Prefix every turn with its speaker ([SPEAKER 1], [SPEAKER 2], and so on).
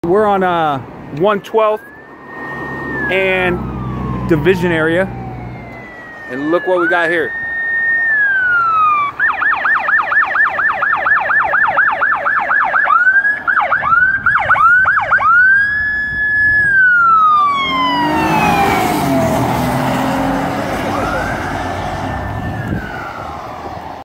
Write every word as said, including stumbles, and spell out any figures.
[SPEAKER 1] We're on uh, one twelfth and Division area, and look what we got here.